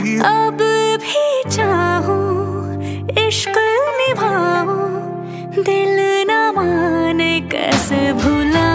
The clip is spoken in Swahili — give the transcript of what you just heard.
अब भी चाहूं इश्क निभाऊं, दिल न माने कैसे भुला।